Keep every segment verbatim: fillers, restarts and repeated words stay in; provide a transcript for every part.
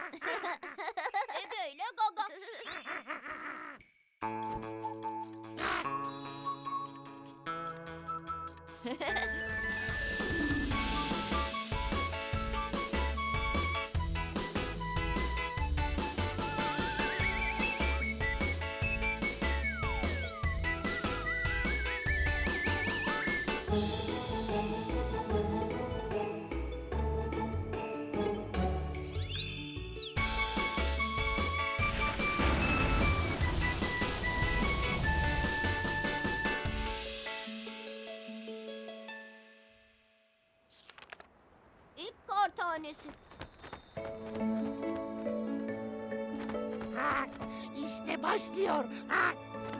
Ege ile Gaga. İlk kar tanesi. Ha, işte başlıyor. Ha.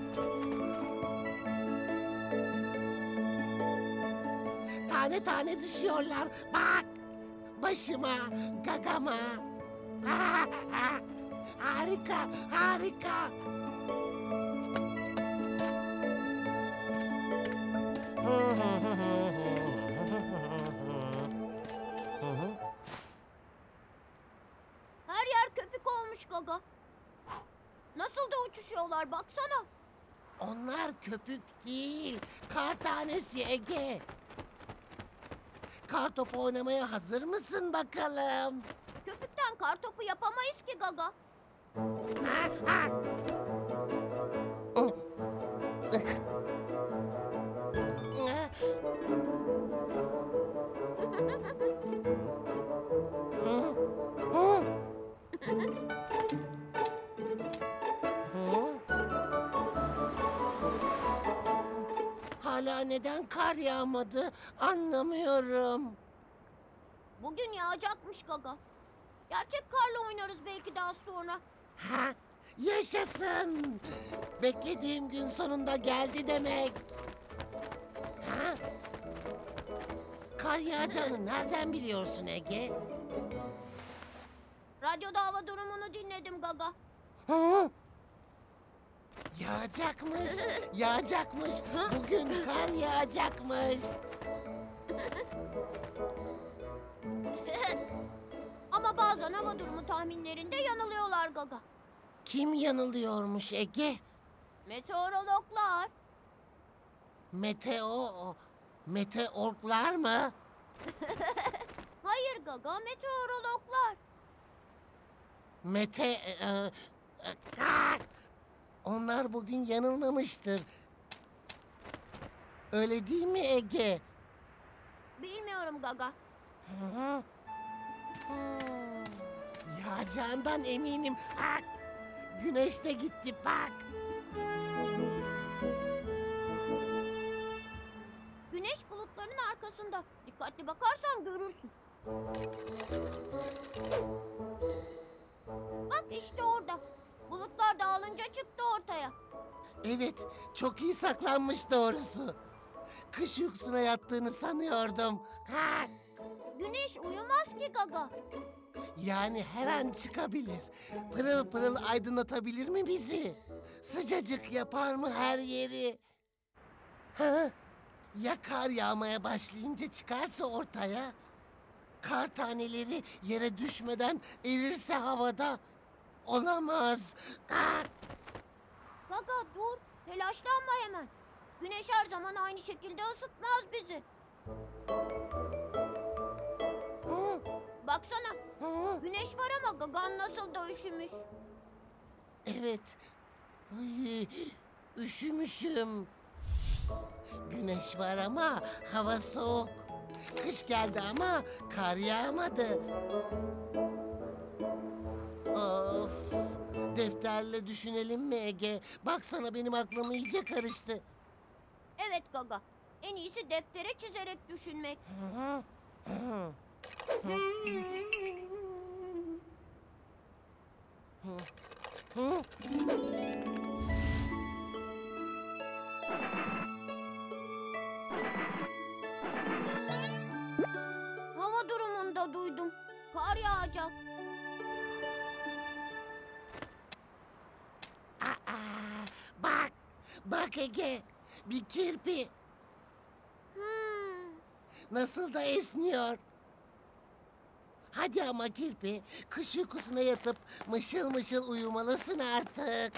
Tane tane düşüyorlar. Bak. Başıma, gagama. Ha, ha. Harika, harika. Her yer köpük olmuş Gaga. Nasıl da uçuşuyorlar baksana. Onlar köpük değil, kar tanesi Ege. Kar topu oynamaya hazır mısın bakalım? Köpükten kar topu yapamayız ki Gaga. Ha, ha. Hala neden kar yağmadı anlamıyorum. Bugün yağacakmış Gaga. Gerçek karla oynarız belki daha sonra. Ha, yaşasın. Beklediğim gün sonunda geldi demek. Ha? Kar yağacağını nereden biliyorsun Ege? Radyoda hava durumunu dinledim Gaga. Hı? Yağacakmış, yağacakmış. Bugün kar yağacakmış. Ama bazen hava durumu tahminlerinde yanılıyorlar Gaga. Kim yanılıyormuş Ege? Meteorologlar. Meteo... Meteorlar mı? Hayır Gaga, meteorologlar. Mete... e, e, ah! Onlar bugün yanılmamıştır. Öyle değil mi Ege? Bilmiyorum Gaga. Hı hı. Hmm. Yağacağından eminim. Bak, güneş de gitti bak. Güneş bulutların arkasında. Dikkatli bakarsan görürsün. Bak işte orada. Bulutlar dağılınca çıktı ortaya. Evet, çok iyi saklanmış doğrusu. Kış uykusuna yattığını sanıyordum. Ha, Güneş uyumaz ki Gaga. yani her an çıkabilir. Pırıl pırıl aydınlatabilir mi bizi? Sıcacık yapar mı her yeri? Ha? Ya kar yağmaya başlayınca çıkarsa ortaya? Kar taneleri yere düşmeden erirse havada? Olamaz. Ah! Gaga dur. Telaşlanma hemen. Güneş her zaman aynı şekilde ısıtmaz bizi. Hı, Baksana. hı. Güneş var ama Gagan nasıl da üşümüş. Evet. Ay, üşümüşüm. Güneş var ama hava soğuk. Kış geldi ama kar yağmadı. Of. Defterle düşünelim mi Ege? Baksana benim aklım iyice karıştı. Evet Gaga. En iyisi deftere çizerek düşünmek. Hı hı, hı. Hı, hı. Hava durumunda duydum. Kar yağacak. Aa, bak, bak Ege, bir kirpi Hmm. nasıl da esniyor. Hadi ama Kirpi, kış uykusuna yatıp mışıl mışıl uyumalısın artık.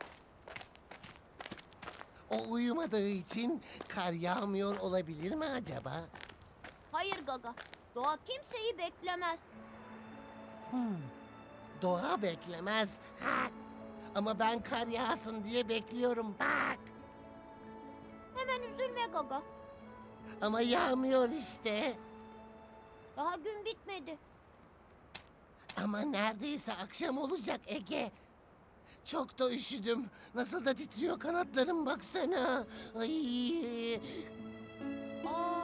O uyumadığı için kar yağmıyor olabilir mi acaba? Hayır Gaga. Doğa kimseyi beklemez. Hmm, doğa beklemez. Ha. Ama ben kar yağsın diye bekliyorum bak. Hemen üzülme Gaga. Ama yağmıyor işte. Daha gün bitmedi. Ama neredeyse akşam olacak Ege. Çok da üşüdüm. Nasıl da titriyor kanatlarım baksana. Ay. Aa,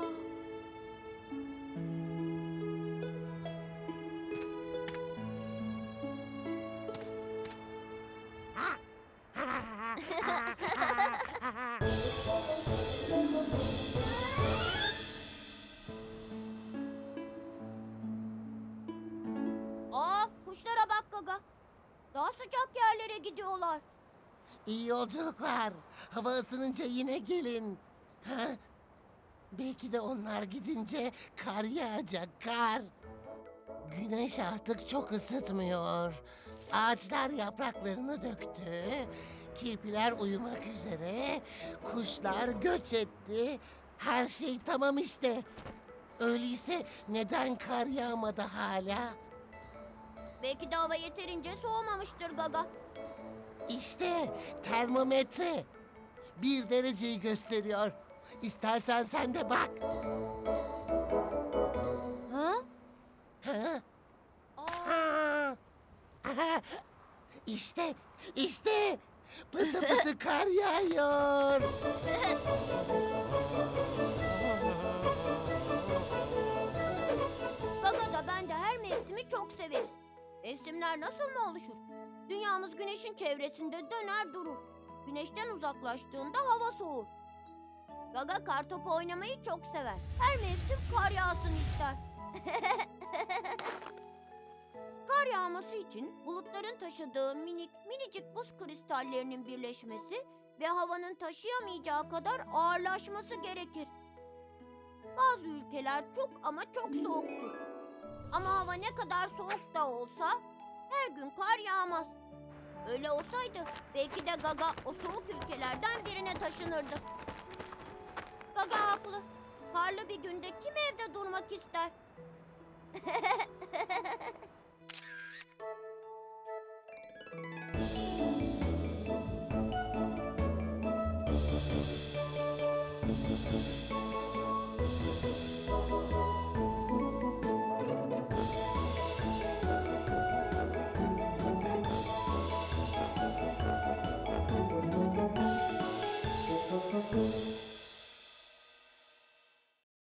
aa, kuşlara bak Gaga. Daha sıcak yerlere gidiyorlar. İyi yolculuklar. Hava ısınınca yine gelin. Ha? Belki de onlar gidince kar yağacak, kar. Güneş artık çok ısıtmıyor. Ağaçlar yapraklarını döktü. Kirpiler uyumak üzere. Kuşlar göç etti. Her şey tamam işte. Öyleyse neden kar yağmadı hala? Belki de hava yeterince soğumamıştır Gaga. İşte termometre. Bir dereceyi gösteriyor. İstersen sen de bak. Ha? Ha? Aa, Ha? Aha! İşte, işte pıtı pıtı kar yağıyor. Gaga da ben de her mevsimi çok severiz. Mevsimler nasıl mı oluşur? Dünyamız güneşin çevresinde döner durur. Güneşten uzaklaştığında hava soğur. Gaga kartopu oynamayı çok sever. Her mevsim kar yağsın ister. Kar yağması için bulutların taşıdığı minik minicik buz kristallerinin birleşmesi ve havanın taşıyamayacağı kadar ağırlaşması gerekir. Bazı ülkeler çok ama çok soğuktur. Ama hava ne kadar soğuk da olsa her gün kar yağmaz. Öyle olsaydı belki de Gaga o soğuk ülkelerden birine taşınırdı. Gaga haklı. Karlı bir günde kim evde durmak ister?